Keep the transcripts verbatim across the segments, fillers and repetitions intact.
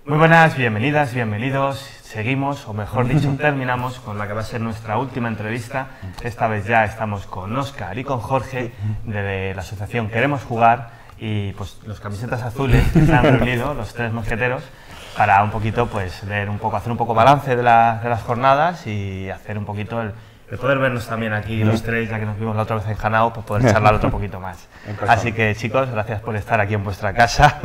Muy buenas, bienvenidas, bienvenidos. Seguimos, o mejor dicho, terminamos con la que va a ser nuestra última entrevista. Esta vez ya estamos con Óscar y con Jorge de la asociación Queremos Jugar y pues los camisetas azules que se han reunido, los tres mosqueteros, para un poquito, pues, ver un poco, hacer un poco balance de, la, de las jornadas y hacer un poquito el, el poder vernos también aquí los tres, ya que nos vimos la otra vez en Hanao, pues poder charlar otro poquito más. Así que, chicos, gracias por estar aquí en vuestra casa.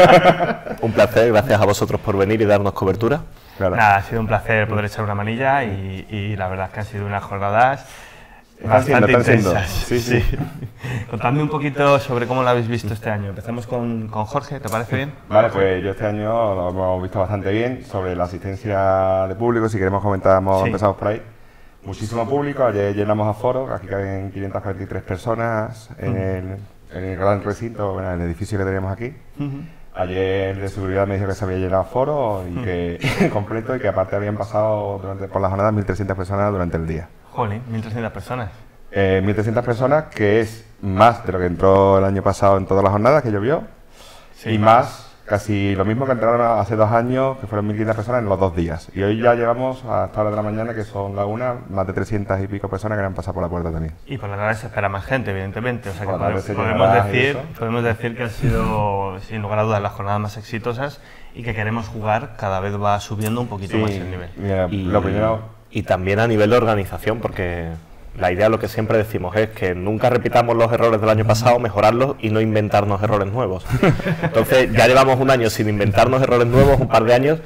Un placer, gracias a vosotros por venir y darnos cobertura. Claro. Nada, ha sido un placer poder echar una manilla y, y la verdad es que han sido unas jornadas bastante intensas. Sí, sí. Sí. Contadme un poquito sobre cómo lo habéis visto este año. Empezamos con, con Jorge, ¿te parece bien? Vale, pues yo este año lo hemos visto bastante bien. Sobre la asistencia de público, si queremos comentamos, sí. Empezamos por ahí. Muchísimo público, ayer llenamos aforo, aquí caben quinientas cuarenta y tres personas en, uh-huh. el, en el gran recinto, bueno, en el edificio que tenemos aquí. Uh-huh. Ayer el de seguridad me dijo que se había llenado aforo y uh-huh. que completo y que aparte habían pasado durante, por la jornada mil trescientas personas durante el día. Jolín, mil trescientas personas. Eh, mil trescientas personas, que es más de lo que entró el año pasado en todas las jornadas que llovió, sí. Y más, casi lo mismo que entraron hace dos años, que fueron mil quinientas personas en los dos días. Y hoy ya llevamos hasta la hora de la mañana, que son la una, más de trescientas y pico personas que han pasado por la puerta también. Y por la tarde se espera más gente, evidentemente. O sea que podemos, podemos, decir, podemos decir que han sido, sin lugar a dudas, las jornadas más exitosas y que Queremos Jugar cada vez va subiendo un poquito sí, más el nivel. Mira, y, lo primero... y también a nivel de organización, porque la idea, lo que siempre decimos, es que nunca repitamos los errores del año pasado, mejorarlos y no inventarnos errores nuevos. Entonces ya llevamos un año sin inventarnos errores nuevos, un par de años,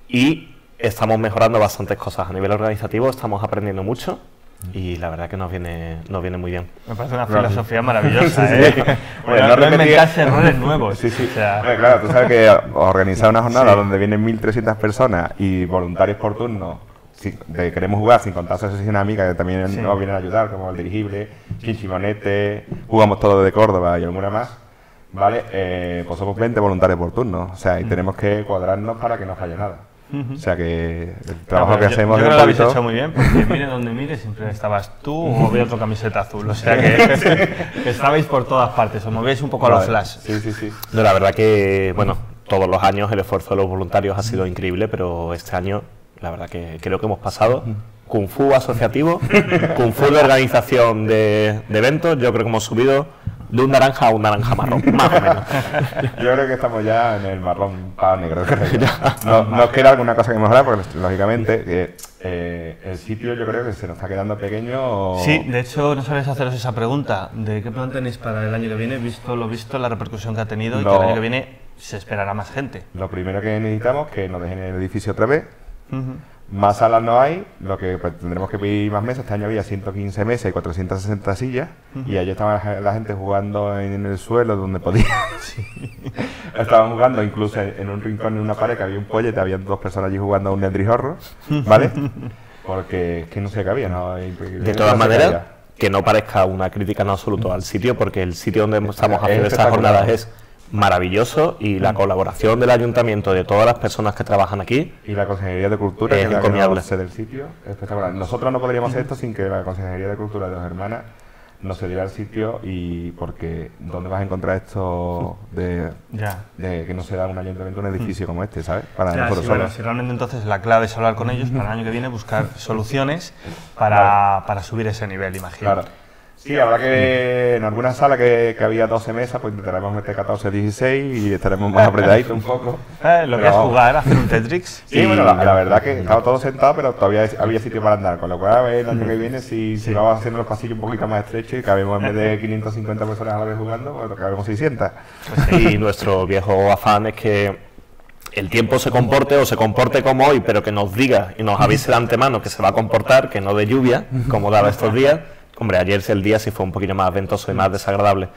y estamos mejorando bastantes cosas. A nivel organizativo estamos aprendiendo mucho y la verdad que nos viene, nos viene muy bien. Me parece una filosofía maravillosa, ¿eh? Sí, sí. Bueno, no, no inventarse errores nuevos. Sí, sí. O sea... bueno, claro, tú sabes que organizar una jornada sí. donde vienen mil trescientas personas y voluntarios por turno, sí, de Queremos Jugar, sin contar asociaciones amigas que también sí. nos vienen a ayudar, como el dirigible, Chinchimonete, Jugamos Todo de Córdoba y alguna más, ¿vale? Eh, pues somos veinte voluntarios por turno, o sea, y mm. tenemos que cuadrarnos para que no falle nada. Uh-huh. O sea que el trabajo no, que yo, hacemos... Yo creo que lo habéis hecho muy bien, porque mire donde mire, siempre estabas tú o había otra camiseta azul, o sea que, que estabais por todas partes, os movíais un poco vale. a los flash. Sí, sí, sí. No, la verdad que, bueno, todos los años el esfuerzo de los voluntarios ha sido increíble, pero este año... la verdad que creo que hemos pasado Kung Fu asociativo, Kung Fu de organización de, de eventos, yo creo que hemos subido de un naranja a un naranja marrón, más o menos. Yo creo que estamos ya en el marrón para negro. No, nos queda alguna cosa que mejorar, porque lógicamente que, eh, el sitio yo creo que se nos está quedando pequeño. O... Sí, de hecho no sabéis haceros esa pregunta, ¿de qué plan tenéis para el año que viene? Visto lo visto, la repercusión que ha tenido no. y que el año que viene se esperará más gente. Lo primero que necesitamos es que nos dejen el edificio otra vez. Uh-huh. Más salas no hay, lo que pues, tendremos que pedir más mesas. Este año había ciento quince mesas y cuatrocientas sesenta sillas, uh-huh. y allí estaba la, la gente jugando en, en el suelo donde podía. Sí. Estaban jugando incluso en, en un rincón, en una pared que había un pollete, había dos personas allí jugando a un Nedrijorro, ¿vale? Porque es que no se cabía, ¿no? De todas maneras, que no parezca una crítica en absoluto al sitio, porque el sitio donde estamos haciendo estas jornadas es maravilloso y la colaboración del ayuntamiento, de todas las personas que trabajan aquí, y la Consejería de Cultura, es que encomiable. Es del sitio, es espectacular. Nosotros no podríamos hacer esto sin que la Consejería de Cultura de Dos Hermanas nos cediera el sitio, y porque ¿dónde vas a encontrar esto de, ya. de que no se da un ayuntamiento, un edificio como este, ¿sabes? Para ya, nosotros sí, bueno, si realmente entonces la clave es hablar con ellos para el año que viene, buscar soluciones para, claro. para subir ese nivel, imagino. Claro. Sí, habrá que en alguna sala que, que había doce mesas, pues intentaremos meter catorce, dieciséis y estaremos más apretaditos un poco. Eh, lo que es jugar, hacer un Tetris. Sí, y bueno, la, la verdad que estaba todo sentado, pero todavía había sitio para andar, con lo cual a ver el año que viene si, sí. si vamos haciendo los pasillos un poquito más estrechos y cabemos en vez de quinientas cincuenta personas a la vez jugando, pues cabemos seiscientas. Pues sí, nuestro viejo afán es que el tiempo se comporte o se comporte como hoy, pero que nos diga y nos avise de antemano que se va a comportar, que no de lluvia, como daba estos días. Hombre, ayer el día sí fue un poquillo más ventoso y más desagradable,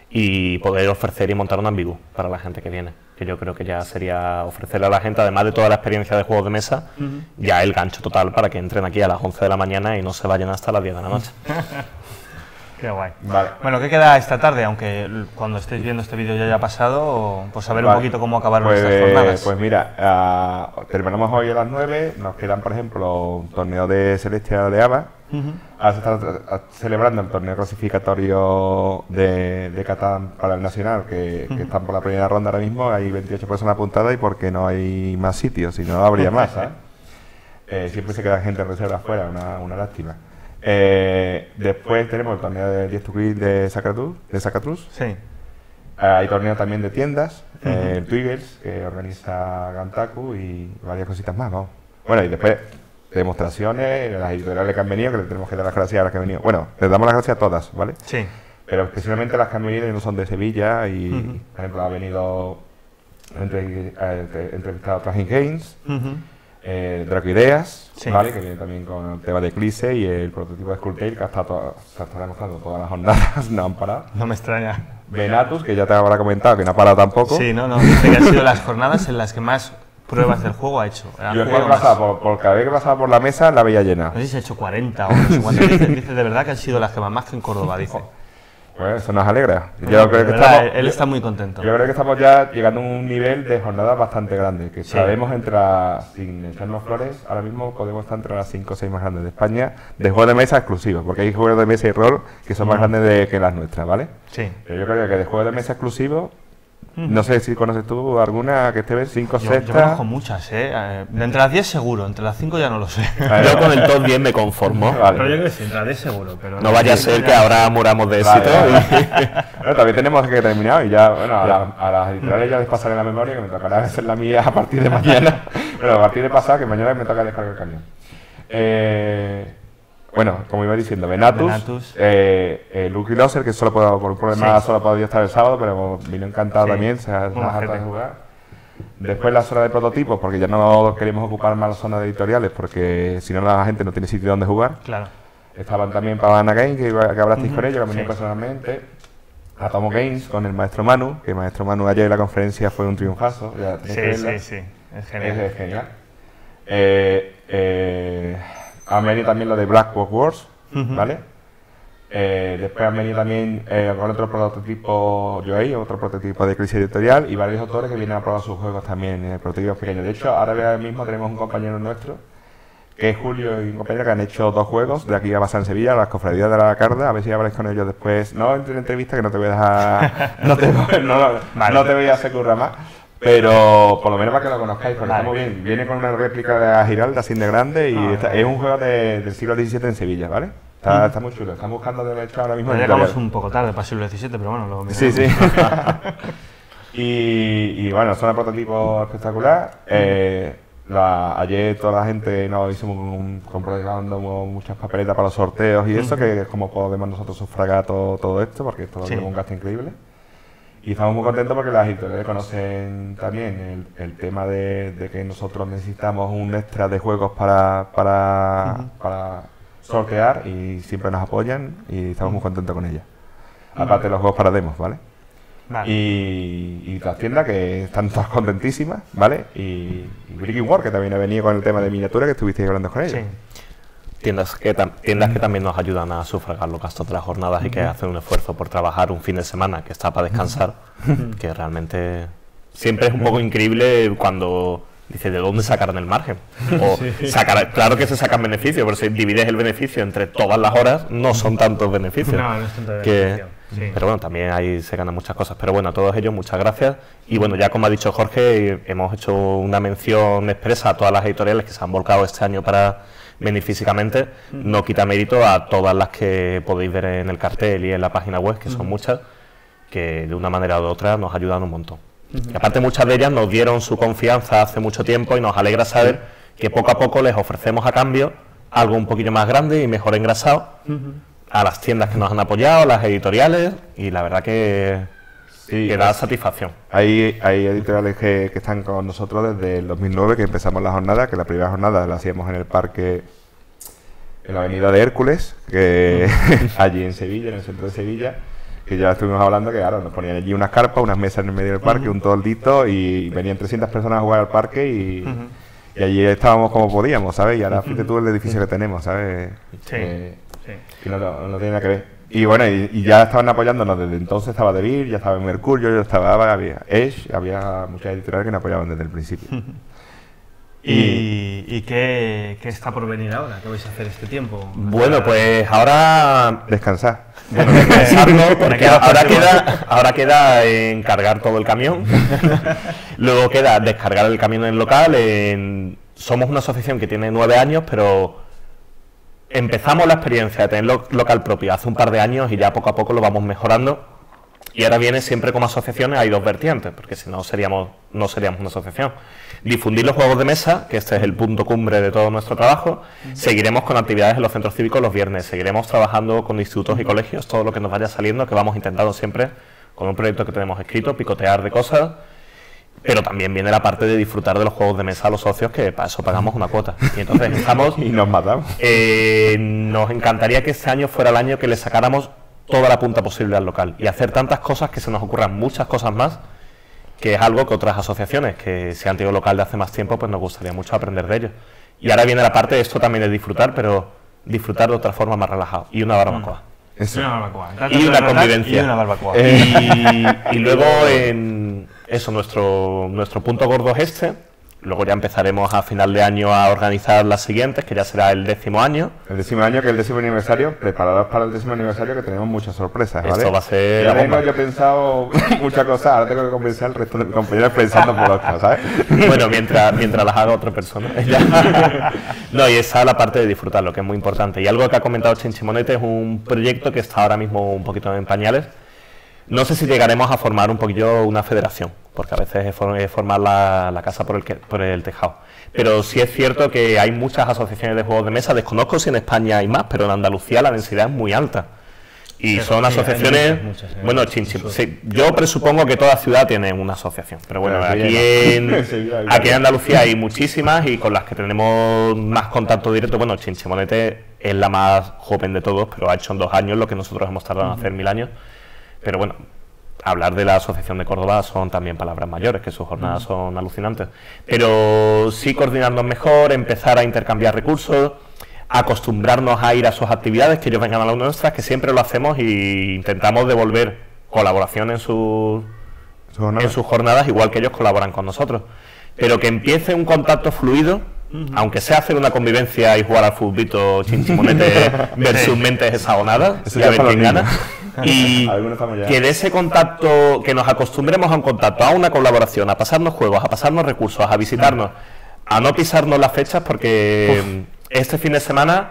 y poder ofrecer y montar un ambigú para la gente que viene, que yo creo que ya sería ofrecerle a la gente, además de toda la experiencia de juegos de mesa, uh-huh. ya el gancho total para que entren aquí a las once de la mañana y no se vayan hasta las diez de la noche. Qué guay. Vale. Bueno, ¿qué queda esta tarde? Aunque cuando estéis viendo este vídeo ya haya pasado, pues saber vale. un poquito cómo acabaron pues, estas jornadas. Pues mira, uh, terminamos hoy a las nueve, nos quedan, por ejemplo, un torneo de Celestia de ABA, Uh-huh. Ahora se está celebrando el torneo clasificatorio de, de Catán para el Nacional, que, uh-huh. que están por la primera ronda ahora mismo, hay veintiocho personas apuntadas y porque no hay más sitios, si no habría más, ¿sabes? Eh, siempre se queda gente en reserva afuera, una, una lástima. Eh, después tenemos el torneo de diez to Queen de Zacatrus, de Zacatrus. Sí. Eh, hay torneo también de tiendas, uh-huh. eh, el Twiggles, que organiza Gantaku y varias cositas más, vamos. Bueno, y después demostraciones, las editoriales que han venido, que le tenemos que dar las gracias a las que han venido. Bueno, les damos las gracias a todas, ¿vale? Sí. Pero especialmente las que han venido y no son de Sevilla y, uh-huh. por ejemplo, ha venido entre, eh, entrevistado a Tragic Games, uh-huh. eh, Draco Ideas, sí. ¿vale? Que viene también con el tema de Eclipse y el prototipo de Skulltail, que ha estado, se está demostrando todas las jornadas, no han parado. No me extraña. Venatus, que ya te habrá comentado, que no ha parado tampoco. Sí, no, no, dice que han sido las jornadas en las que más pruebas del juego ha hecho. Yo es que pasaba por, por cada vez que pasaba por la mesa la veía llena. No sé si se ha hecho cuarenta o no sé cuánto. Dice, dice de verdad que han sido las que más, más que en Córdoba, dice. Pues eso nos alegra. Bueno, yo creo que verdad, estamos, él está muy contento. Yo creo que estamos ya llegando a un nivel de jornadas bastante grande, que sí. sabemos entre las, sin echarnos flores, ahora mismo podemos estar entre las cinco o seis más grandes de España, de juegos de mesa exclusivos, porque hay juegos de mesa y rol que son más mm. grandes de, que las nuestras, ¿vale? Sí. Pero yo creo que de juegos de mesa exclusivos, no sé si conoces tú alguna que esté cinco, yo, sexta. Yo conozco muchas, ¿eh? Entre las diez seguro, entre las cinco ya no lo sé. Yo con el top diez me conformo. Vale. Pero yo creo que sí, entre las diez seguro. Pero no vaya a ser que ahora muramos de éxito. Vale, vale. Bueno, también tenemos que terminar y ya, bueno, a, la, a las editoriales ya les pasaré la memoria, que me tocará hacer la mía a partir de mañana. Pero a partir de pasado, que mañana me toca descargar el cañón. Eh... Bueno, como iba diciendo, Venatus, Venatus. Eh, eh, Lucky Loser, que solo puedo, por un problema sí. solo podía estar el sábado, pero vino encantado sí. también, se ha harto de jugar. Después la zona de prototipos, porque ya no queremos ocupar más la zona de editoriales, porque si no la gente no tiene sitio donde jugar. Claro. Estaban también Pavana Games, que, que hablasteis uh-huh. con ellos, que venían sí. personalmente. Atomo Games con el maestro Manu, que el maestro Manu ayer en la conferencia fue un triunfazo. Ya sí, sí, sí, es genial. Es, es genial. Eh, eh, Han venido también lo de Black Box Wars, uh-huh. ¿vale? Eh, después han venido también eh, con otro prototipo Joey, otro prototipo de crisis editorial y varios autores que vienen a probar sus juegos también, eh, prototipos pequeños. De hecho, ahora mismo tenemos un compañero nuestro, que es Julio y un compañero que han hecho dos juegos de aquí a pasar en Sevilla, las cofradías de la Carda, a ver si habláis con ellos después. No entre en entrevista, que no te voy a dejar, no, te, no, no, vale. no te voy a hacer curra más. Pero por lo menos para que lo conozcáis, porque vale. está muy bien. Viene con una réplica de la Giralda, así de grande, y ah, está, es un juego de, del siglo diecisiete en Sevilla, ¿vale? Está, mm. está muy chulo. Están buscando de hecho ahora mismo. Ya llegamos un poco tarde para el siglo diecisiete, pero bueno, lo miramos. Sí, sí. y, y bueno, son un prototipo espectacular. Mm. Eh, la, ayer toda la gente nos hicimos un, comprando muchas papeletas para los sorteos y mm. eso, que es como podemos nosotros sufragar todo, todo esto, porque esto sí. es un gasto increíble. Y estamos muy contentos porque las editoriales conocen también el, el tema de, de que nosotros necesitamos un extra de juegos para, para, uh-huh. para sortear y siempre nos apoyan y estamos muy contentos con ellas. Uh-huh. Aparte de los juegos para demos, ¿vale? Vale. Y, y las tiendas que están todas contentísimas, ¿vale? Y, y Breaking War, que también ha venido con el tema de miniatura que estuvisteis hablando con ellos. Sí. Tiendas que, tiendas que también nos ayudan a sufragar los gastos de las jornadas y que hacen un esfuerzo por trabajar un fin de semana que está para descansar, que realmente siempre es un poco increíble cuando dices de dónde sacaron el margen. O sí. sacar, claro que se sacan beneficios, pero si divides el beneficio entre todas las horas, no son tantos beneficios. No, no es tanto que, beneficio. Sí. Pero bueno, también ahí se ganan muchas cosas. Pero bueno, a todos ellos muchas gracias. Y bueno, ya como ha dicho Jorge, hemos hecho una mención expresa a todas las editoriales que se han volcado este año para venir físicamente. No quita mérito a todas las que podéis ver en el cartel y en la página web, que son muchas, que de una manera u otra nos ayudan un montón. Y aparte muchas de ellas nos dieron su confianza hace mucho tiempo y nos alegra saber que poco a poco les ofrecemos a cambio algo un poquillo más grande y mejor engrasado a las tiendas que nos han apoyado, a las editoriales, y la verdad que, sí, que da satisfacción. Hay, hay editoriales que, que están con nosotros desde el dos mil nueve, que empezamos la jornada, que la primera jornada la hacíamos en el parque, en la avenida de Hércules, que allí en Sevilla, en el centro de Sevilla, que ya estuvimos hablando que claro, nos ponían allí unas carpas, unas mesas en el medio del parque, uh-huh. un toldito, y venían trescientas personas a jugar al parque y, uh-huh. y allí estábamos como podíamos, ¿sabes? Y ahora fíjate tú el edificio que tenemos, ¿sabes? Sí, eh, sí. Que no, no, no tiene nada que ver. Y bueno, y, y ya estaban apoyándonos desde entonces, estaba De Beer, ya estaba Mercurio, ya estaba, había Edge, había muchas editoriales que nos apoyaban desde el principio. Uh-huh. ¿Y, y qué, qué está por venir ahora? ¿Qué vais a hacer este tiempo? Bueno, pues ahora... Descansar. Bueno, descansarlo, porque ahora queda, ahora queda encargar todo el camión. Luego queda descargar el camión en el local. En... Somos una asociación que tiene nueve años, pero empezamos la experiencia de tener lo, local propio hace un par de años y ya poco a poco lo vamos mejorando. Y ahora viene siempre como asociaciones, hay dos vertientes, porque si no seríamos, no seríamos una asociación. Difundir los juegos de mesa, que este es el punto cumbre de todo nuestro trabajo. Seguiremos con actividades en los centros cívicos los viernes, seguiremos trabajando con institutos y colegios, todo lo que nos vaya saliendo, que vamos intentando siempre, con un proyecto que tenemos escrito, picotear de cosas. Pero también viene la parte de disfrutar de los juegos de mesa a los socios, que para eso pagamos una cuota. Y entonces estamos... y nos matamos. Eh, nos encantaría que este año fuera el año que le sacáramos toda la punta posible al local y hacer tantas cosas que se nos ocurran muchas cosas más, que es algo que otras asociaciones que se han tenido local de hace más tiempo, pues nos gustaría mucho aprender de ellos. Y ahora viene la parte de esto también de disfrutar, pero disfrutar de otra forma más relajada, y una barbacoa. Eso. Una barbacoa. Y una convivencia. Y una barbacoa. Y, y luego en eso, nuestro, nuestro punto gordo es este. Luego ya empezaremos a final de año a organizar las siguientes, que ya será el décimo año. El décimo año, que es el décimo aniversario. Preparados para el décimo aniversario, que tenemos muchas sorpresas, ¿vale? Esto va a ser Ya la bomba. tengo yo pensado muchas cosas, ahora tengo que convencer al resto de mis compañeros pensando por otras, ¿sabes? Bueno, mientras, mientras las haga otra persona. No, y esa es la parte de disfrutar, lo que es muy importante. Y algo que ha comentado Chinchimonete es un proyecto que está ahora mismo un poquito en pañales. No sé si llegaremos a formar un poquillo una federación, porque a veces es formar la, la casa por el, que, por el tejado. Pero sí es cierto que hay muchas asociaciones de juegos de mesa, desconozco si en España hay más, pero en Andalucía la densidad es muy alta. Y son sí, asociaciones... Muchas, muchas, bueno, Chinchi, sí, yo presupongo que toda ciudad tiene una asociación, pero bueno, pero aquí, en, aquí en Andalucía hay muchísimas y con las que tenemos más contacto directo. Bueno, Chinchimonete es la más joven de todos, pero ha hecho en dos años lo que nosotros hemos tardado en hacer mil años. Pero bueno, hablar de la Asociación de Córdoba son también palabras mayores, que sus jornadas son alucinantes. Pero sí coordinarnos mejor, empezar a intercambiar recursos, acostumbrarnos a ir a sus actividades, que ellos vengan a las nuestras, que siempre lo hacemos e intentamos devolver colaboración en sus, en sus jornadas, igual que ellos colaboran con nosotros. Pero que empiece un contacto fluido, uh-huh. aunque sea hacer una convivencia y jugar al futbolito Chinchimonete versus mentes hexagonadas, y a ver quién gana. Y que de ese contacto, que nos acostumbremos a un contacto, a una colaboración, a pasarnos juegos, a pasarnos recursos, a visitarnos, a no pisarnos las fechas, porque Uf. este fin de semana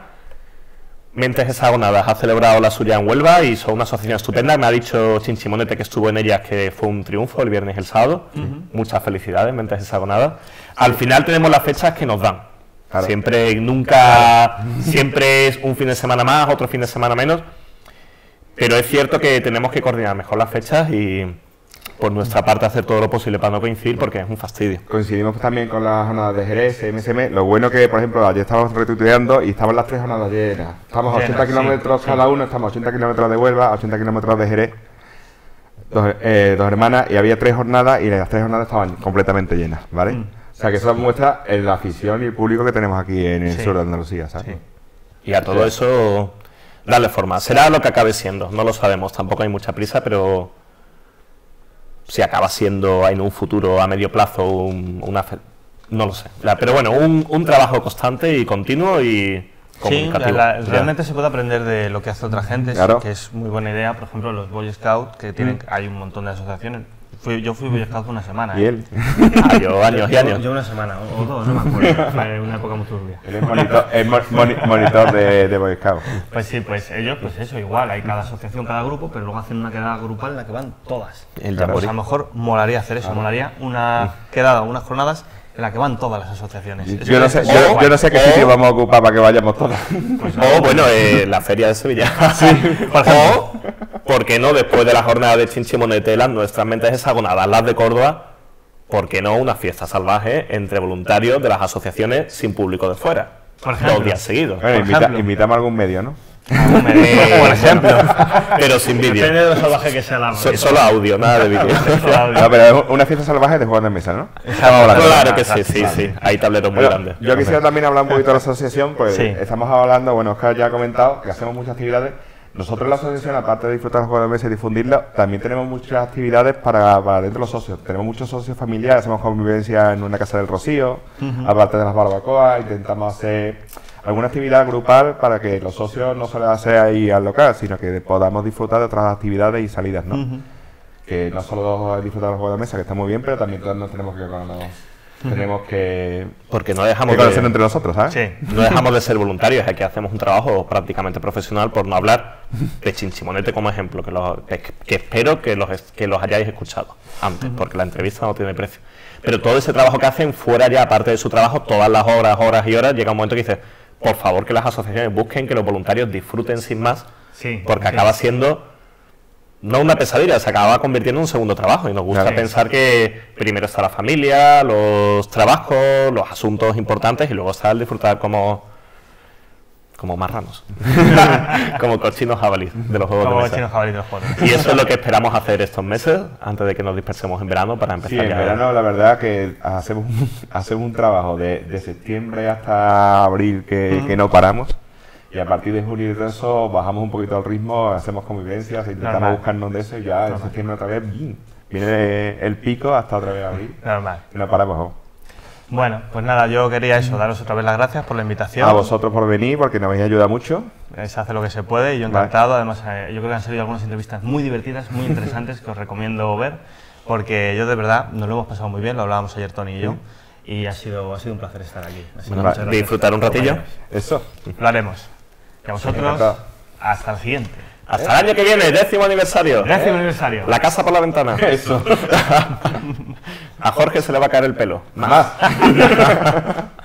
Mentes Hexagonadas ha celebrado la suya en Huelva y son una asociación estupenda. Me ha dicho Chinchimonete, que estuvo en ellas, que fue un triunfo el viernes y el sábado. Uh-huh. Muchas felicidades, Mentes Hexagonadas. Al final tenemos las fechas que nos dan. Claro. Siempre, nunca, siempre es un fin de semana más, otro fin de semana menos. Pero es cierto que tenemos que coordinar mejor las fechas y por nuestra parte hacer todo lo posible para no coincidir, porque es un fastidio. Coincidimos también con las jornadas de Jerez, M S M. Lo bueno que, por ejemplo, ayer estábamos retuiteando y estaban las tres jornadas llenas. Estamos a ochenta kilómetros sí, cada uno, estamos a ochenta kilómetros de Huelva, a ochenta kilómetros de Jerez, dos, eh, dos hermanas, y había tres jornadas y las tres jornadas estaban completamente llenas, ¿vale? Mm. O sea que eso muestra la afición y el público que tenemos aquí en el sí. sur de Andalucía, ¿sabes? Sí. Y a todo eso... darle forma. Será lo que acabe siendo, no lo sabemos, tampoco hay mucha prisa, pero si acaba siendo en un futuro a medio plazo un, una... no lo sé. Pero bueno, un, un trabajo constante y continuo y comunicativo. Sí, la, realmente se puede aprender de lo que hace otra gente, claro. que es muy buena idea. Por ejemplo, los Boy Scouts, que tienen, mm. hay un montón de asociaciones. Fui, yo fui Boy Scout una semana. ¿Y él? ¿eh? Ah, yo años y años. Yo una semana, o, o dos, no me acuerdo. Fue una época muy turbia. Él es monitor, es moni, monitor de, de Boy Scout. Pues sí, pues ellos, pues eso, igual. Hay cada asociación, cada grupo, pero luego hacen una quedada grupal en la que van todas. El claro, pues a lo mejor molaría hacer eso, claro. molaría una quedada, unas jornadas en la que van todas las asociaciones. Eso yo, no sé, yo, yo no sé qué sitio vamos a ocupar para que vayamos todas. Pues o bueno, eh, la feria de Sevilla. Sí, por o, ¿por qué no, después de la jornada de Chinchimonete, las nuestras Mentes Hexagonadas, las de Córdoba, por qué no una fiesta salvaje entre voluntarios de las asociaciones sin público de fuera? Por ejemplo. Dos días seguidos. Bueno, invita, invitamos a algún medio, ¿no? Eh, por ejemplo, pero sin vídeo. Depende de lo salvaje que sea la so, Solo audio, nada de vídeo. No, pero es una fiesta salvaje de juegos de mesa, ¿no? Claro, claro que sí, sí, sí. Hay tableros muy pero, grandes. Yo quisiera también hablar un poquito de la asociación, pues sí. estamos hablando, bueno, Oscar ya ha comentado que hacemos muchas actividades. Nosotros en la asociación, aparte de disfrutar los juegos de mesa y difundirlos, también tenemos muchas actividades para, para dentro de los socios. Tenemos muchos socios familiares, hacemos convivencia en una casa del Rocío, uh-huh. aparte de las barbacoas, intentamos hacer alguna actividad grupal para que los socios no solo sea ahí al local, sino que podamos disfrutar de otras actividades y salidas, ¿no? Uh-huh. Que no solo disfrutar los juegos de mesa, que está muy bien, pero también todos nos tenemos que conocer. Tenemos que... Porque no dejamos de... entre nosotros, ¿sabes? Sí. No dejamos de ser voluntarios, es que hacemos un trabajo prácticamente profesional, por no hablar de Chinchimonete como ejemplo, que, los, que, que espero que los, que los hayáis escuchado antes, uh-huh. porque la entrevista no tiene precio. Pero todo ese trabajo que hacen, fuera ya, aparte de su trabajo, todas las horas, horas y horas, llega un momento que dices, por favor que las asociaciones busquen que los voluntarios disfruten sin más, sí, porque sí. acaba siendo... no una pesadilla, se acaba convirtiendo en un segundo trabajo y nos gusta claro. pensar que primero está la familia, los trabajos, los asuntos importantes y luego está el disfrutar como como marranos, como cochinos jabalíes de los juegos como de mesa. Cochinos jabalíes de los juegos. Y eso es lo que esperamos hacer estos meses antes de que nos dispersemos en verano para empezar. Sí, en ya verano la verdad que hacemos un, hacemos un trabajo de, de septiembre hasta abril que, uh-huh. que no paramos. Y a partir de julio y de eso bajamos un poquito el ritmo, hacemos convivencias, intentamos Normal. buscarnos de eso y ya Normal. en septiembre otra vez ¡bim! Viene el pico hasta otra vez abril. Normal. Y no paramos. ¿no? Bueno, pues nada, yo quería eso, daros otra vez las gracias por la invitación. A vosotros por venir, porque nos habéis ayudado mucho. Se hace lo que se puede y yo encantado. Vale. Además, eh, yo creo que han salido algunas entrevistas muy divertidas, muy interesantes, que os recomiendo ver, porque yo de verdad nos lo hemos pasado muy bien, lo hablábamos ayer Tony y yo. ¿Sí? Y ha sido, ha sido un placer estar aquí. Bueno, vale. Disfrutar un ratillo. Eso. Lo haremos. Y a vosotros, hasta el siguiente. Hasta el año que viene, décimo aniversario. Décimo ¿Eh? aniversario. La casa por la ventana. Eso. A Jorge se le va a caer el pelo. Más.